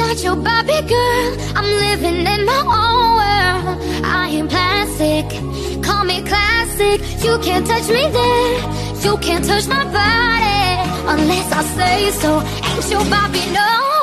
not your Barbie girl, I'm living in my own world. I am plastic, call me classic. You can't touch me there, you can't touch my body unless I say so. Ain't your Barbie, no.